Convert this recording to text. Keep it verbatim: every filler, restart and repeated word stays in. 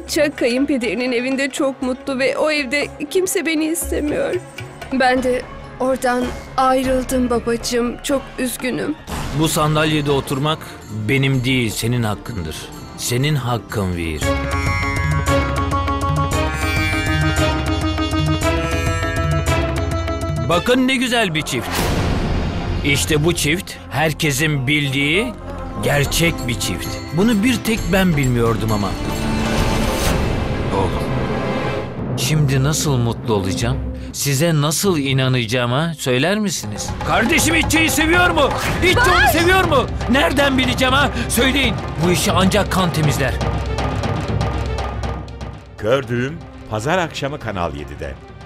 Çak kayınpederinin evinde çok mutlu ve o evde kimse beni istemiyor. Ben de oradan ayrıldım babacığım. Çok üzgünüm. Bu sandalyede oturmak benim değil, senin hakkındır. Senin hakkın Veer. Bakın ne güzel bir çift. İşte bu çift herkesin bildiği gerçek bir çift. Bunu bir tek ben bilmiyordum ama. Oğlum, şimdi nasıl mutlu olacağım? Size nasıl inanacağım ha? Söyler misiniz? Kardeşim İtçe'yi seviyor mu? İtçe onu seviyor mu? Nereden bileceğim ha? Söyleyin. Bu işi ancak kan temizler. Gördüğüm Pazar akşamı Kanal yedide.